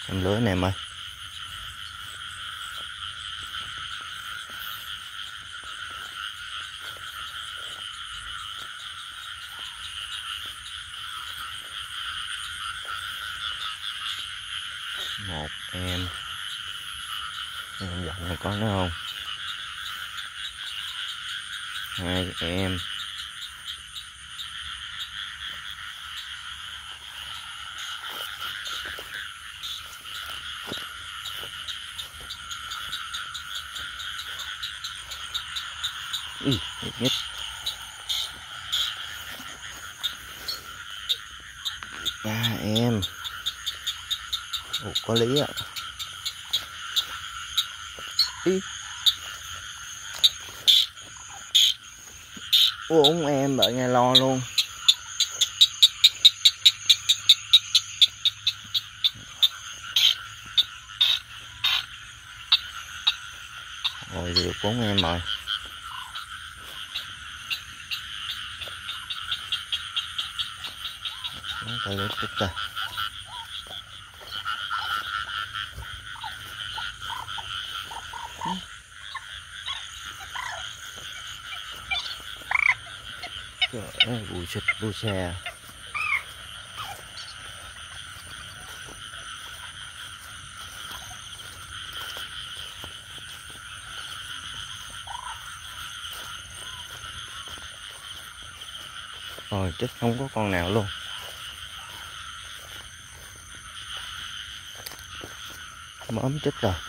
Em lưới này em ơi. Một em dòng này có nữa không? Hai em. Ý, nhất. Ba em. Ồ, có lý ạ. Ý. Bốn em đợi nghe lo luôn. Rồi được 4 em rồi. Tay lưới tích ra. Trời ơi, bùi xịt bùi xe. Rồi chết không có con nào luôn. Mớm chết rồi.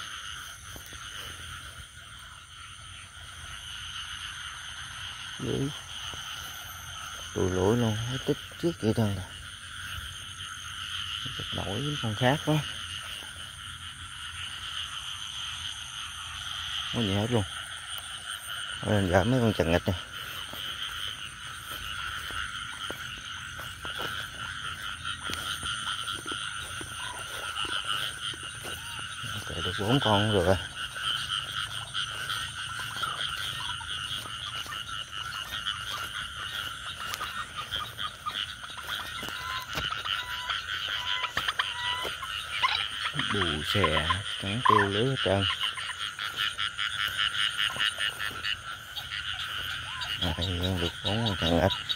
Lưới tụi lũi luôn, nó tích chết vậy thôi. Chụp nổi với con khác quá. Không có gì hết luôn. Rồi gỡ mấy con chằn nghịch này. Kệ được 4 con rồi. Bù xè cắn tiêu lưới hết trơn. Được 4 con chằn nghịch.